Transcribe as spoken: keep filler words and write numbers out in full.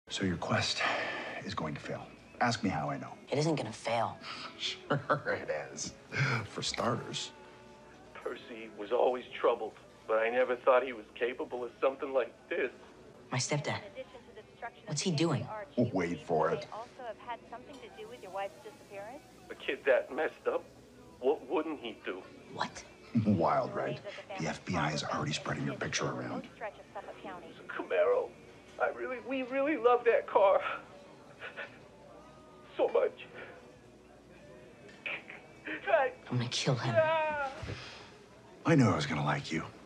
So your quest is going to fail. Ask me how I know. It isn't gonna fail. Sure it is. For starters. Percy was always troubled, but I never thought he was capable of something like this. My stepdad. What's he doing? Wait for it. Also have had something to do with your wife's disappearance? A kid that messed up, what wouldn't he do? What? Wild, right? The F B I is already spreading your picture around. It's a Camaro. I really, we really love that car. So much. I, I'm gonna kill him. ah. I knew I was gonna like you.